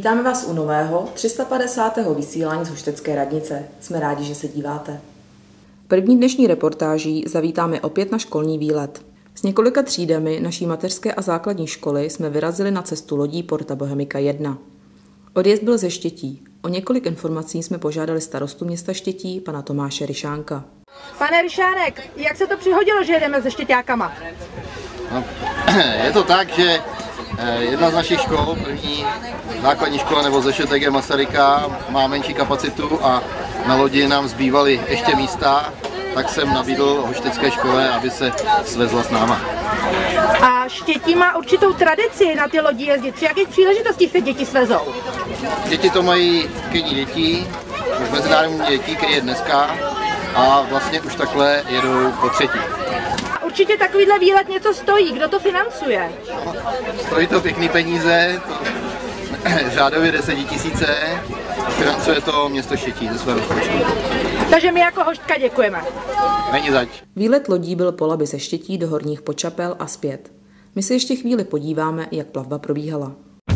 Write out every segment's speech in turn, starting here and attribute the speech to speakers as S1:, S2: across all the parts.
S1: Vítáme vás u nového 350. vysílání z Hoštecké radnice. Jsme rádi, že se díváte. První dnešní reportáží zavítáme opět na školní výlet. S několika třídami naší mateřské a základní školy jsme vyrazili na cestu lodí Porta Bohemica 1. Odjezd byl ze Štětí. O několik informací jsme požádali starostu města Štětí, pana Tomáše Ryšánka.
S2: Pane Ryšánek, jak se to přihodilo, že jedeme se Štěťákama?
S3: No, je to tak, že jedna z našich škol, první základní škola nebo ze ŠTG Masaryka, má menší kapacitu a na lodi nám zbývaly ještě místa, tak jsem nabídl Hoštecké škole, aby se svezla s náma.
S2: A Štětí má určitou tradici na ty lodi jezdit. Při jakých příležitostích se děti svezou?
S3: Děti to mají Dní dětí, Mezinárodní dětí, který je dneska, a vlastně už takhle jedou po třetí.
S2: Určitě takovýhle výlet něco stojí. Kdo to financuje?
S3: No, stojí to pěkný peníze, řádově 10 000, financuje to město Štětí ze svého rozpočtu.
S2: Takže my jako Hoštka děkujeme.
S3: Není zač.
S1: Výlet lodí byl po Labi ze Štětí do Horních Počapel a zpět. My se ještě chvíli podíváme, jak plavba probíhala.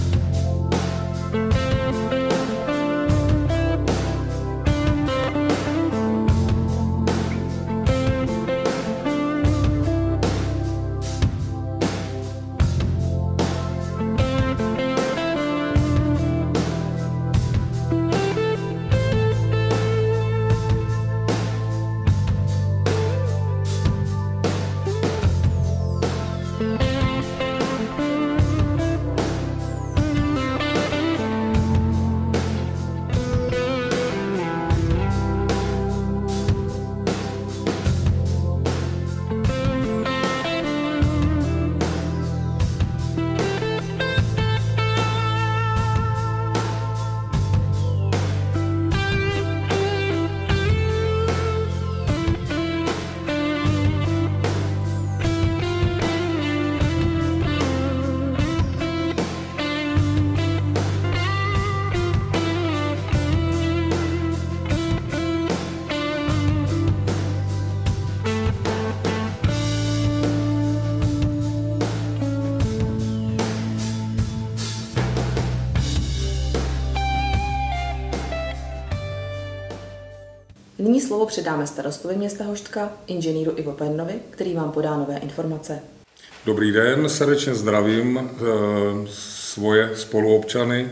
S1: Nyní slovo předáme starostovi města Hoštka, inženýru Ivo Pennovi, který vám podá nové informace.
S4: Dobrý den, srdečně zdravím svoje spoluobčany.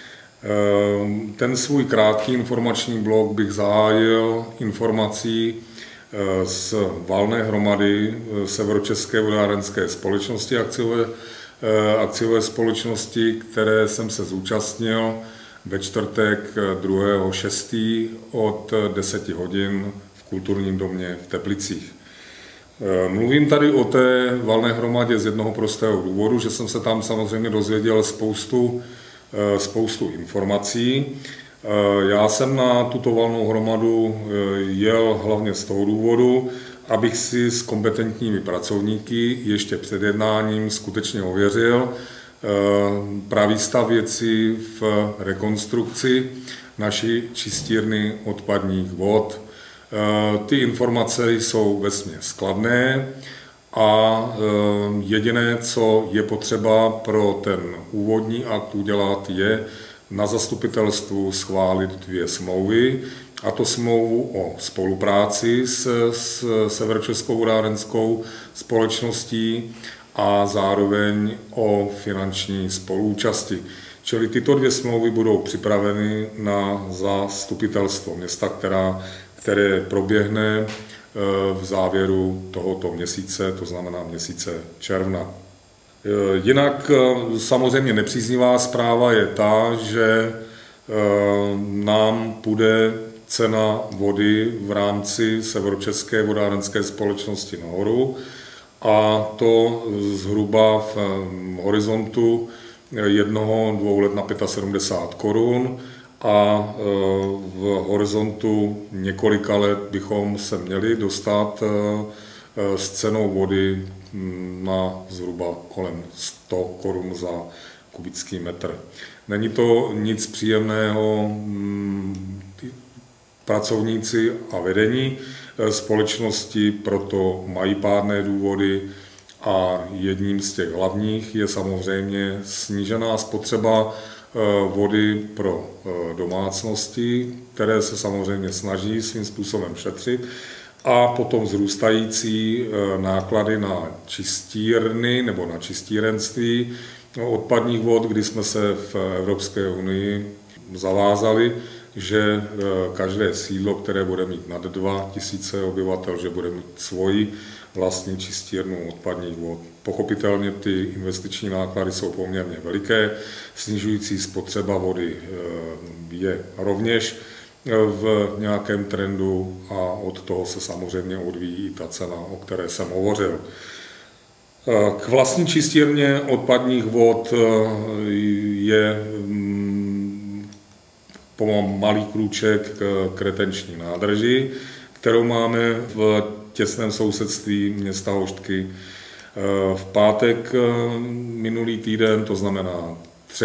S4: Ten svůj krátký informační blok bych zahájil informací z valné hromady Severočeské vodárenské společnosti, akciové společnosti, které jsem se zúčastnil ve čtvrtek 2.6. od 10 hodin v Kulturním domě v Teplicích. Mluvím tady o té valné hromadě z jednoho prostého důvodu, že jsem se tam samozřejmě dozvěděl spoustu informací. Já jsem na tuto valnou hromadu jel hlavně z toho důvodu, abych si s kompetentními pracovníky ještě před jednáním skutečně ověřil pravý stav věcí v rekonstrukci naší čistírny odpadních vod. Ty informace jsou vesměs kladné a jediné, co je potřeba pro ten úvodní akt udělat, je na zastupitelstvu schválit 2 smlouvy, a to smlouvu o spolupráci s Severočeskou vodárenskou společností a zároveň o finanční spoluúčasti. Čili tyto 2 smlouvy budou připraveny na zastupitelstvo města, které proběhne v závěru tohoto měsíce, to znamená měsíce června. Jinak samozřejmě nepříznivá zpráva je ta, že nám půjde cena vody v rámci Severočeské vodárenské společnosti nahoru, a to zhruba v horizontu 1-2 let na 75 korun a v horizontu několika let bychom se měli dostat s cenou vody na zhruba kolem 100 korun za kubický metr. Není to nic příjemného, pracovníci a vedení společnosti proto mají pádné důvody a jedním z těch hlavních je samozřejmě snížená spotřeba vody pro domácnosti, které se samozřejmě snaží svým způsobem šetřit, a potom vzrůstající náklady na čistírny nebo na čistírenství odpadních vod, kdy jsme se v Evropské unii zavázali, že každé sídlo, které bude mít nad 2000 obyvatel, že bude mít svoji vlastní čistírnu odpadních vod. Pochopitelně ty investiční náklady jsou poměrně veliké, snižující spotřeba vody je rovněž v nějakém trendu a od toho se samozřejmě odvíjí i ta cena, o které jsem hovořil. K vlastní čistírně odpadních vod je malý krůček k retenční nádrži, kterou máme v těsném sousedství města Hoštky. V pátek minulý týden, to znamená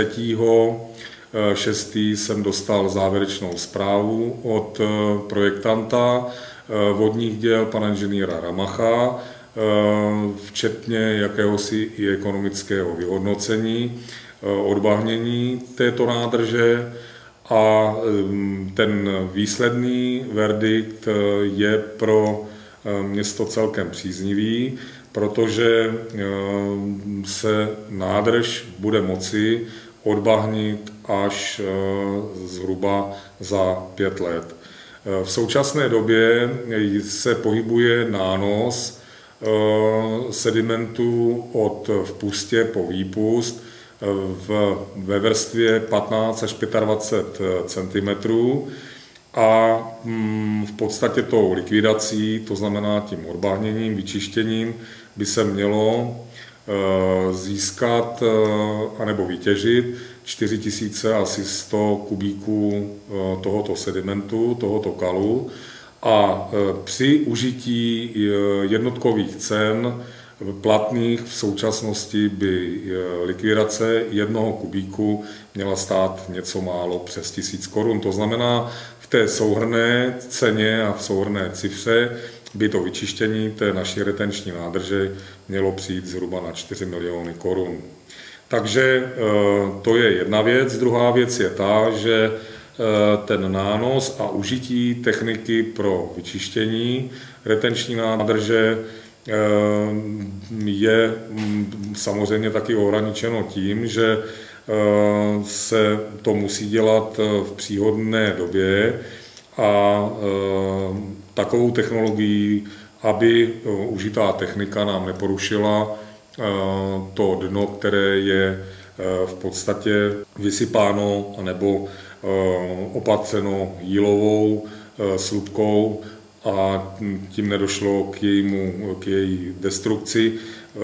S4: 3.6. jsem dostal závěrečnou zprávu od projektanta vodních děl, pana inženýra Ramacha, včetně jakéhosi i ekonomického vyhodnocení, odbahnění této nádrže, a ten výsledný verdikt je pro město celkem příznivý, protože se nádrž bude moci odbahnit až zhruba za 5 let. V současné době se pohybuje nános sedimentu od vpustě po výpust ve vrstvě 15 až 25 cm a v podstatě tou likvidací, to znamená tím odbahněním, vyčištěním, by se mělo získat anebo vytěžit 4100 kubíků tohoto sedimentu, tohoto kalu, a při užití jednotkových cen platných v současnosti by likvidace 1 kubíku měla stát něco málo přes 1000 korun. To znamená, v té souhrnné ceně a v souhrnné cifře by to vyčištění té naší retenční nádrže mělo přijít zhruba na 4 miliony korun. Takže to je jedna věc. Druhá věc je ta, že ten nános a užití techniky pro vyčištění retenční nádrže je samozřejmě taky ohraničeno tím, že se to musí dělat v příhodné době a takovou technologií, aby užitá technika nám neporušila to dno, které je v podstatě vysypáno nebo opatřeno jílovou slupkou a tím nedošlo k její destrukci.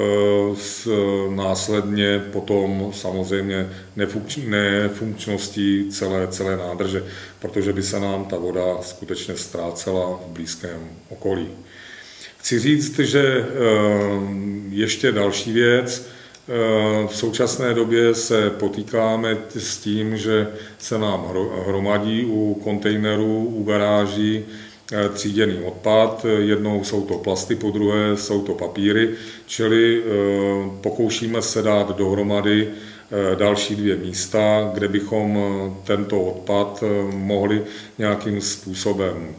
S4: Následně potom samozřejmě nefunkčností celé nádrže, protože by se nám ta voda skutečně ztrácela v blízkém okolí. Chci říct, že ještě další věc. V současné době se potýkáme s tím, že se nám hromadí u kontejnerů, u garáží tříděný odpad. Jednou jsou to plasty, po druhé jsou to papíry, čili pokoušíme se dát dohromady další 2 místa, kde bychom tento odpad mohli nějakým způsobem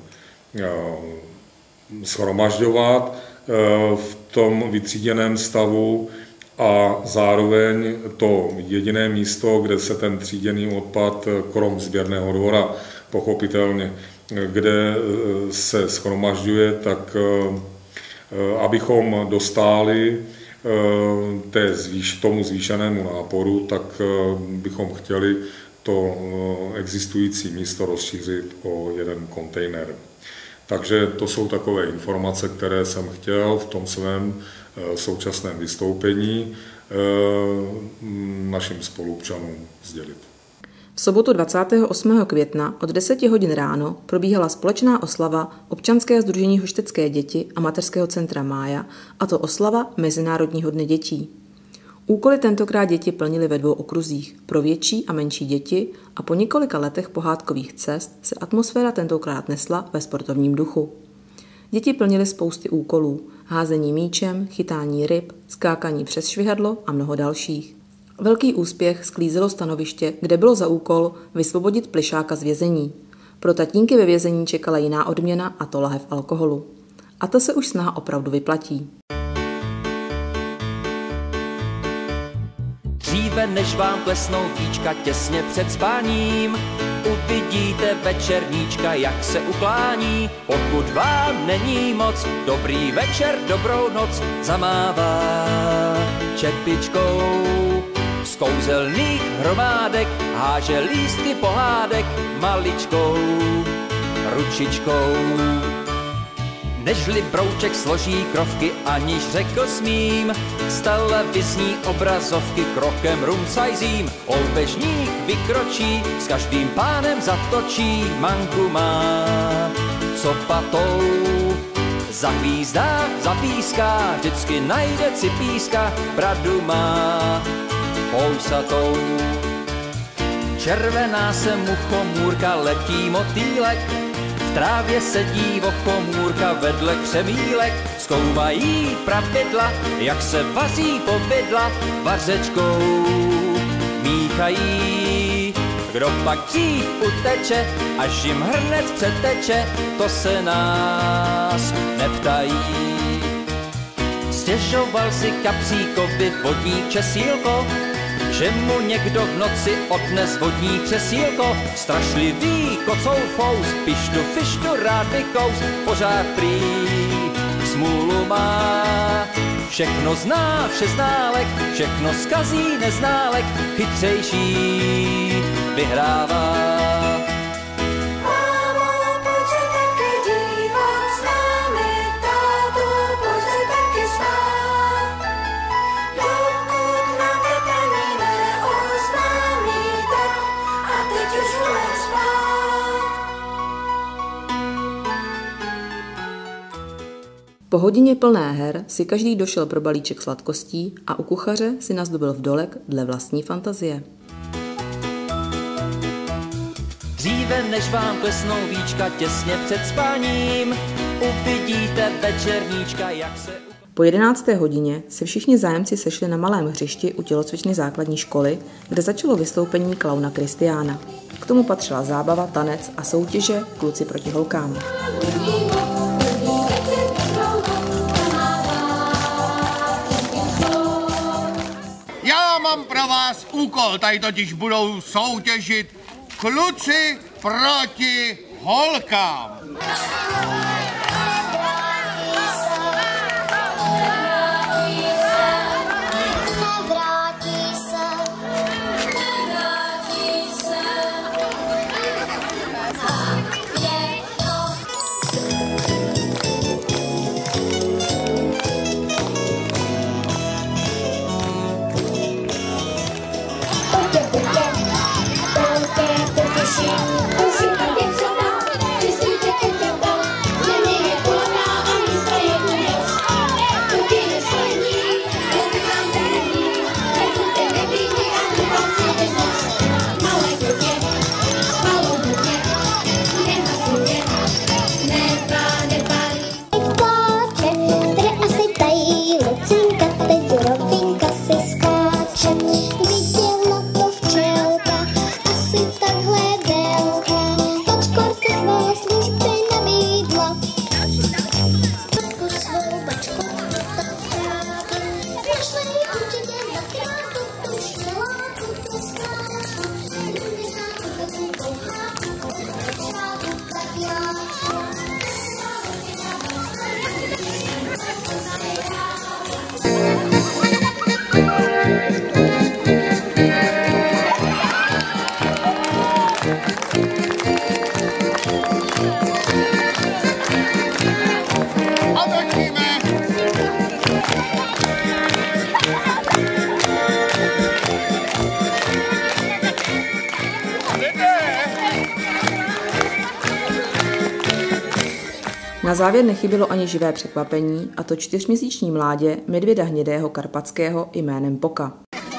S4: shromažďovat v tom vytříděném stavu a zároveň to jediné místo, kde se ten tříděný odpad, krom sběrného dvora, pochopitelně, kde se shromažďuje, tak abychom dostáli tomu zvýšenému náporu, tak bychom chtěli to existující místo rozšířit o 1 kontejner. Takže to jsou takové informace, které jsem chtěl v tom svém současném vystoupení našim spoluobčanům sdělit.
S1: V sobotu 28. května od 10 hodin ráno probíhala společná oslava Občanského sdružení Hoštecké děti a Mateřského centra Mája, a to oslava Mezinárodního dne dětí. Úkoly tentokrát děti plnily ve 2 okruzích, pro větší a menší děti, a po několika letech pohádkových cest se atmosféra tentokrát nesla ve sportovním duchu. Děti plnily spousty úkolů, házení míčem, chytání ryb, skákání přes švihadlo a mnoho dalších. Velký úspěch sklízelo stanoviště, kde bylo za úkol vysvobodit plišáka z vězení. Pro tatínky ve vězení čekala jiná odměna, a to lahev alkoholu. A ta se už snaha opravdu vyplatí.
S5: Dříve než vám klesnou víčka těsně před spáním, uvidíte večerníčka, jak se uklání. Pokud vám není moc, dobrý večer, dobrou noc zamává čepičkou. Z kouzelných hromádek háže lístky pohádek maličkou ručičkou. Nežli brouček složí krovky, aniž řekl smím, z televizní obrazovky krokem rumcajzím. Loupežník vykročí, s každým pánem zatočí, manku má copatou. Zahvízdá, zapíská, vždycky najde cipíska, bradu má pousatou. Červená se mu chomůrka, letí motýlek, v trávě sedí vochomůrka vedle křemílek. Zkoumají pravidla, jak se vaří povidla, vařečkou míchají. Kdo pak dřív uteče, až jim hrnec přeteče, to se nás neptají. Stěžoval si kapříkovi vodní křesílko, že mu někdo v noci odnes vodní křesílko. Strašlivý kocoufous, pištu fištu rád vykous, pořád prý smůlu má. Všechno zná všeználek, všechno zkazí neználek, chytřejší vyhrává.
S1: Po hodině plné her si každý došel pro balíček sladkostí a u kuchaře si nazdobil vdolek dle vlastní fantazie.
S5: Dříve než vám klesnou víčka těsně před spáním, uvidíte večerníčka, jak se...
S1: Po 11. hodině se všichni zájemci sešli na malém hřišti u tělocvičny základní školy, kde začalo vystoupení klauna Kristiána. K tomu patřila zábava, tanec a soutěže kluci proti holkám.
S6: Já mám pro vás úkol, tady totiž budou soutěžit kluci proti holkám.
S1: Na závěr nechybělo ani živé překvapení, a to 4měsíční mládě medvěda hnědého karpatského jménem Poka.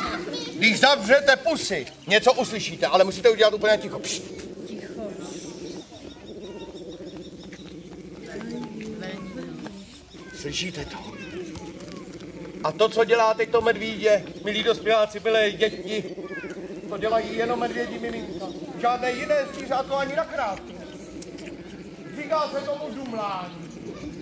S6: Když zavřete pusy, něco uslyšíte, ale musíte udělat úplně ticho. Pšt. Slyšíte to? A to, co dělá teď to medvídě, milí dospěláci, milé děti, to dělají jenom medvědí miminka. Žádné jiné zvířátko ani nakrát. Říká se tomu žumlání.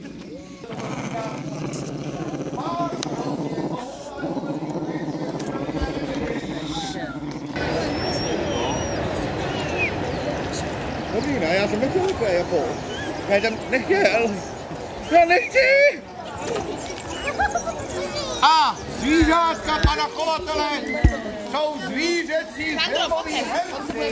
S6: Dobrý, ne, já jsem nechtěl takové, jako. Já jsem nechtěl. Já nechci! A zvířátka pana chovatele jsou zvířecí filmoví herci.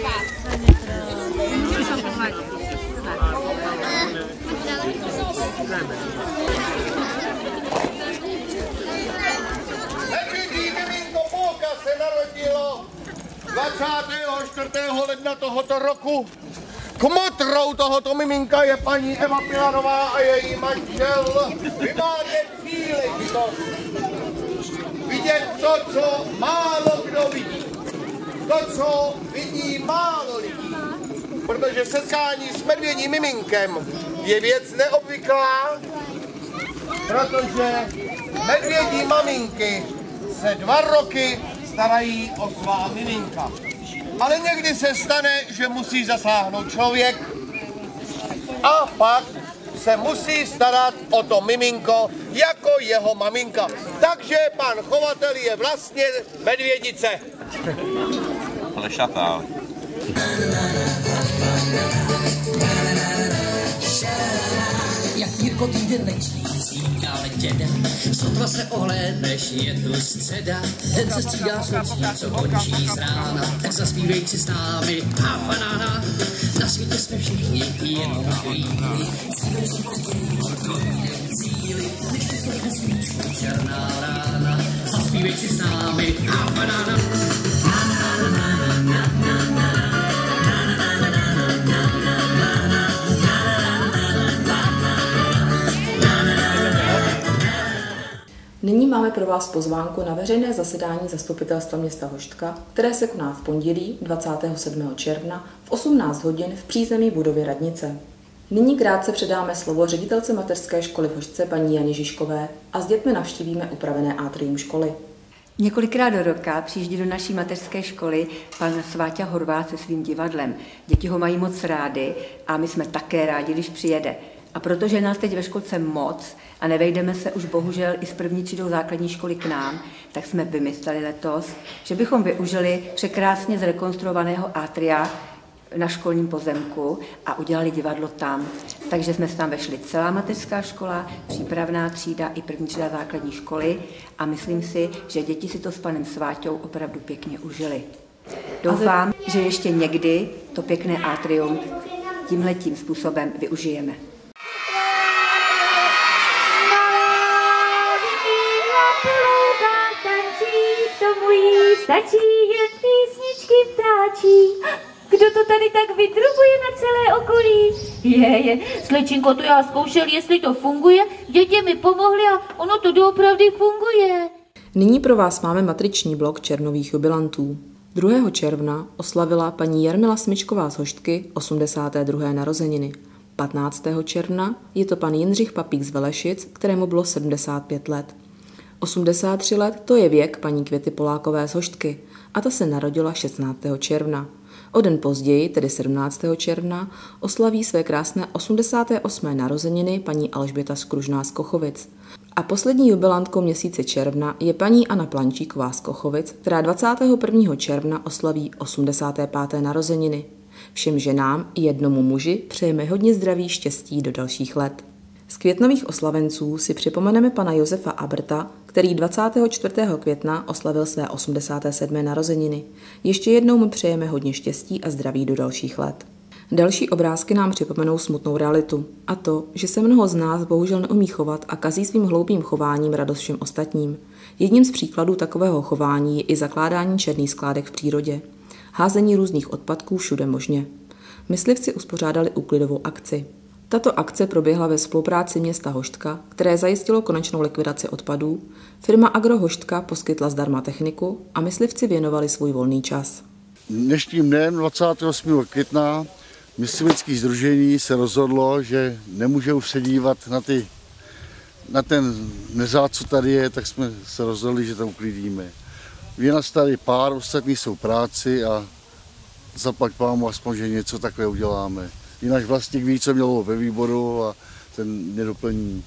S6: Medvědí miminko Polka se narodilo 24. ledna tohoto roku. Kmotrou tohoto miminka je paní Eva Pilarová a její manžel. Vy máte příležitost vidět to, co málo kdo vidí. To, co vidí málo lidí. Protože setkání s medvědím miminkem je věc neobvyklá, protože medvědí maminky se 2 roky starají o svá miminka. Ale někdy se stane, že musí zasáhnout člověk a pak se musí starat o to miminko jako jeho maminka. Takže pan chovatel je vlastně medvědice.
S7: Ale šatá.
S8: Jak Jirko týden letí, říká letěda, sotva se ohlédneš, je tu středa. Den se střídá sluncí, co končí z rána, tak zaspívej si s námi a banána. Na světě jsme všichni jenom chvíli, cíli, ještě se nesmíčku černá rána. Zaspívej si s námi a banána.
S1: Nyní máme pro vás pozvánku na veřejné zasedání Zastupitelstva města Hoštka, které se koná v pondělí 27. června v 18 hodin v přízemí budovy radnice. Nyní krátce předáme slovo ředitelce mateřské školy v Hošťce paní Janě Žižkové a s dětmi navštívíme upravené atrium školy.
S9: Několikrát do roka přijíždí do naší mateřské školy pan Sváťa Horváth se svým divadlem. Děti ho mají moc rády a my jsme také rádi, když přijede. A protože nás teď ve školce moc a nevejdeme se už bohužel i s první třídou základní školy k nám, tak jsme vymysleli letos, že bychom využili překrásně zrekonstruovaného atria na školním pozemku a udělali divadlo tam. Takže jsme se tam vešli celá mateřská škola, přípravná třída i první třída základní školy a myslím si, že děti si to s panem Sváťou opravdu pěkně užili. Doufám, že ještě někdy to pěkné atrium tímhletím způsobem využijeme.
S10: Stačí jen písničky ptáčí. Kdo to tady tak vydrubuje na celé okolí? Je, slečinko, to já zkoušel, jestli to funguje. Děti mi pomohly a ono to doopravdy funguje.
S1: Nyní pro vás máme matriční blok červnových jubilantů. 2. června oslavila paní Jarmila Smyčková z Hoštky 82. narozeniny. 15. června je to pan Jindřich Papík z Velešic, kterému bylo 75 let. 83 let to je věk paní Květy Polákové z Hoštky a ta se narodila 16. června. O den později, tedy 17. června, oslaví své krásné 88. narozeniny paní Alžběta Skružná z Kochovic. A poslední jubilantkou měsíce června je paní Anna Plančíková z Kochovic, která 21. června oslaví 85. narozeniny. Všem ženám i jednomu muži přejeme hodně zdraví, štěstí do dalších let. Z květnových oslavenců si připomeneme pana Josefa Aberta, který 24. května oslavil své 87. narozeniny. Ještě jednou mu přejeme hodně štěstí a zdraví do dalších let. Další obrázky nám připomenou smutnou realitu a to, že se mnoho z nás bohužel neumí chovat a kazí svým hloupým chováním radost všem ostatním. Jedním z příkladů takového chování je i zakládání černých skládek v přírodě. Házení různých odpadků všude možně. Myslivci uspořádali úklidovou akci. Tato akce proběhla ve spolupráci města Hoštka, které zajistilo konečnou likvidaci odpadů, firma Agro Hoštka poskytla zdarma techniku a myslivci věnovali svůj volný čas.
S11: Dnešním dnem 28. května myslivecké sdružení se rozhodlo, že nemůže už se dívat na ty na ten nezát, co tady je, tak jsme se rozhodli, že to uklidíme. Je nás tady pár, ostatní jsou práci a zaplať pámu aspoň, že něco takové uděláme. Jinak vlastník ví, co mělo ve výboru a ten mě doplní.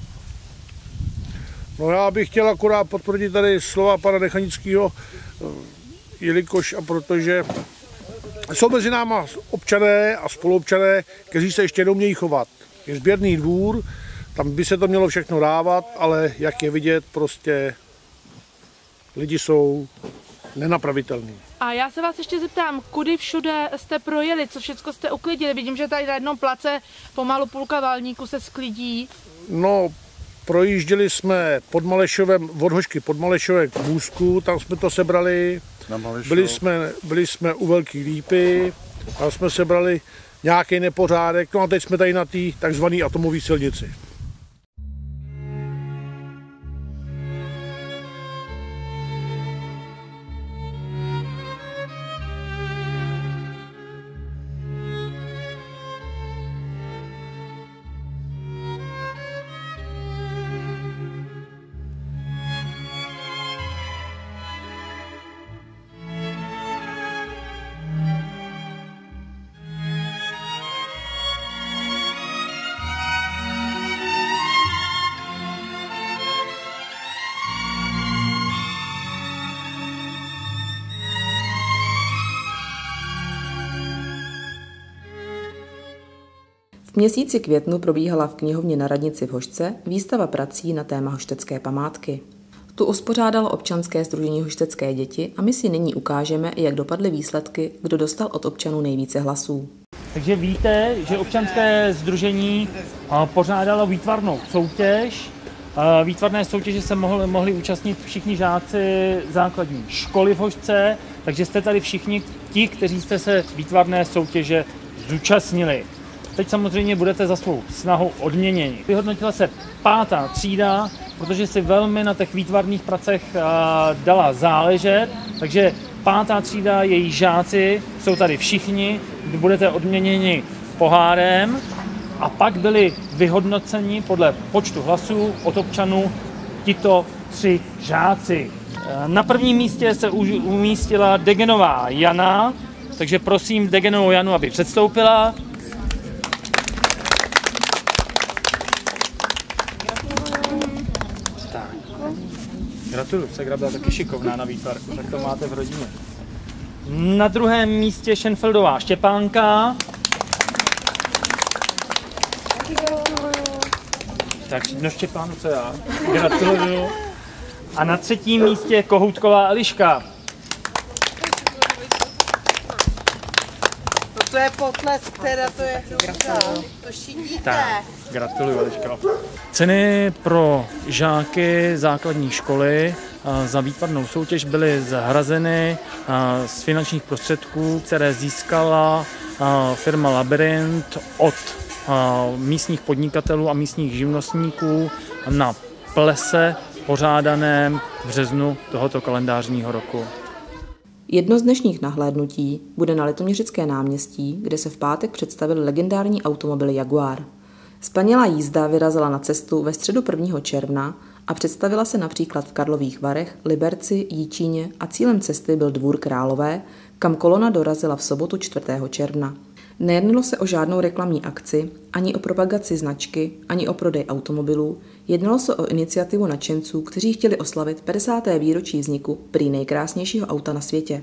S12: No já bych chtěl akorát potvrdit tady slova pana Nechanického, jelikož a protože jsou mezi náma občané a spoluobčané, kteří se ještě neumějí chovat. Je sběrný dvůr, tam by se to mělo všechno dávat, ale jak je vidět, prostě lidi jsou nenapravitelní.
S2: A já se vás ještě zeptám, kudy všude jste projeli, co všechno jste uklidili? Vidím, že tady na jednom place pomalu půlka Valníku se sklidí.
S12: No, projížděli jsme pod Malešovem, od Hošky pod Malešovem k Můzku, tam jsme to sebrali. Byli jsme u Velké Lípy, tam jsme sebrali nějaký nepořádek, no a teď jsme tady na té takzvané atomové silnici.
S1: V měsíci květnu probíhala v knihovně na radnici v Hošce výstava prací na téma hoštecké památky. Tu uspořádalo občanské sdružení Hoštecké děti a my si nyní ukážeme, jak dopadly výsledky, kdo dostal od občanů nejvíce hlasů.
S13: Takže víte, že občanské sdružení pořádalo výtvarnou soutěž. Výtvarné soutěže se mohli účastnit všichni žáci základní školy v Hošce, takže jste tady všichni ti, kteří jste se výtvarné soutěže zúčastnili. Teď samozřejmě budete za svou snahu odměněni. Vyhodnotila se 5. třída, protože si velmi na těch výtvarných pracech dala záležet, takže 5. třída, její žáci jsou tady všichni, budete odměněni pohárem a pak byli vyhodnoceni podle počtu hlasů od občanů tito 3 žáci. Na prvním místě se umístila Degenová Jana, takže prosím Degenovou Janu, aby předstoupila. Gratuluju, Segra byla taky šikovná na výtvarku, tak to máte v rodině. Na druhém místě Schenfeldová Štěpánka. Tak no Štěpánu, co já. Gratuluju. A na 3. místě Kohoutková Eliška.
S14: To je potlesk, teda to je hrůza. To šidíte.
S13: Tak, gratuluju, Eliško. Ceny pro žáky základní školy za výtvarnou soutěž byly zhrazeny z finančních prostředků, které získala firma Labyrint od místních podnikatelů a místních živnostníků na plese pořádaném v březnu tohoto kalendářního roku.
S1: Jedno z dnešních nahlédnutí bude na Litoměřické náměstí, kde se v pátek představil legendární automobil Jaguar. Zpanělá jízda vyrazila na cestu ve středu 1. června a představila se například v Karlových Varech, Liberci, Jičíně a cílem cesty byl Dvůr Králové, kam kolona dorazila v sobotu 4. června. Nejednalo se o žádnou reklamní akci, ani o propagaci značky, ani o prodej automobilů, jednalo se o iniciativu nadšenců, kteří chtěli oslavit 50. výročí vzniku prý nejkrásnějšího auta na světě.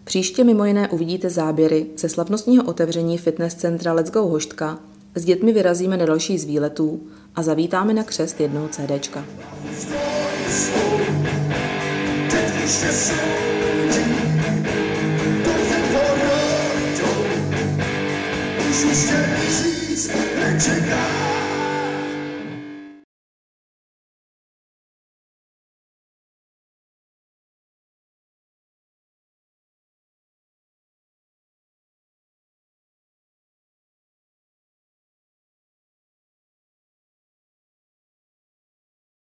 S1: Příště mimo jiné uvidíte záběry ze slavnostního otevření fitness centra Let's Go Hoštka, s dětmi vyrazíme na další z výletů a zavítáme na křest jednoho CDčka.
S15: Už nečeká.